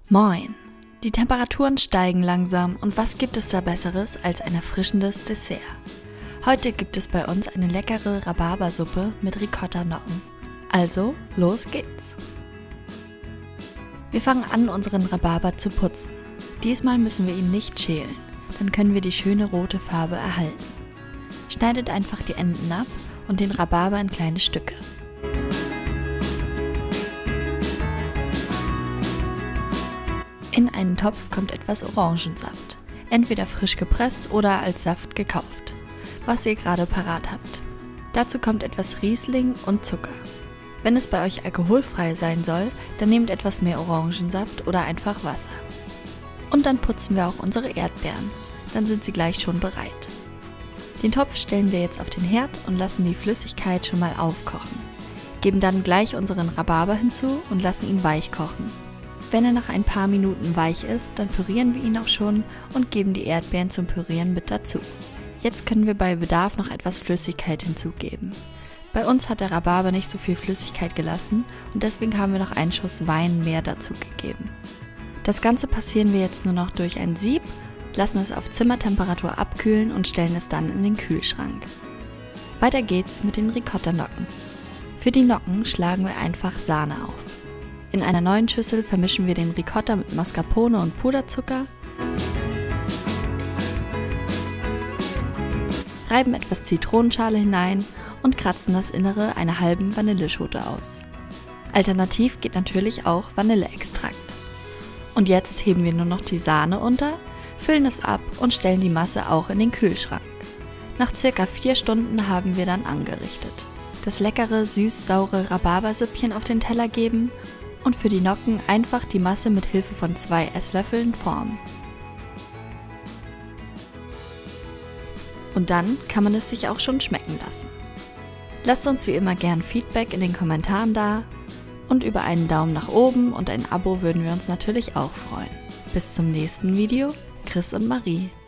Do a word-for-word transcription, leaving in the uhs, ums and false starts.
Moin! Die Temperaturen steigen langsam und was gibt es da Besseres als ein erfrischendes Dessert? Heute gibt es bei uns eine leckere Rhabarbersuppe mit Ricotta-Nocken. Also, los geht's! Wir fangen an, unseren Rhabarber zu putzen. Diesmal müssen wir ihn nicht schälen, dann können wir die schöne rote Farbe erhalten. Schneidet einfach die Enden ab und den Rhabarber in kleine Stücke. In einen Topf kommt etwas Orangensaft, entweder frisch gepresst oder als Saft gekauft, was ihr gerade parat habt. Dazu kommt etwas Riesling und Zucker. Wenn es bei euch alkoholfrei sein soll, dann nehmt etwas mehr Orangensaft oder einfach Wasser. Und dann putzen wir auch unsere Erdbeeren, dann sind sie gleich schon bereit. Den Topf stellen wir jetzt auf den Herd und lassen die Flüssigkeit schon mal aufkochen. Geben dann gleich unseren Rhabarber hinzu und lassen ihn weich kochen. Wenn er nach ein paar Minuten weich ist, dann pürieren wir ihn auch schon und geben die Erdbeeren zum Pürieren mit dazu. Jetzt können wir bei Bedarf noch etwas Flüssigkeit hinzugeben. Bei uns hat der Rhabarber nicht so viel Flüssigkeit gelassen und deswegen haben wir noch einen Schuss Wein mehr dazu gegeben. Das Ganze passieren wir jetzt nur noch durch ein Sieb, lassen es auf Zimmertemperatur abkühlen und stellen es dann in den Kühlschrank. Weiter geht's mit den Ricotta-Nocken. Für die Nocken schlagen wir einfach Sahne auf. In einer neuen Schüssel vermischen wir den Ricotta mit Mascarpone und Puderzucker, reiben etwas Zitronenschale hinein und kratzen das Innere einer halben Vanilleschote aus. Alternativ geht natürlich auch Vanilleextrakt. Und jetzt heben wir nur noch die Sahne unter, füllen es ab und stellen die Masse auch in den Kühlschrank. Nach circa vier Stunden haben wir dann angerichtet. Das leckere, süß-saure Rhabarbersüppchen auf den Teller geben und für die Nocken einfach die Masse mit Hilfe von zwei Esslöffeln formen. Und dann kann man es sich auch schon schmecken lassen. Lasst uns wie immer gern Feedback in den Kommentaren da und über einen Daumen nach oben und ein Abo würden wir uns natürlich auch freuen. Bis zum nächsten Video, Chris und Marie.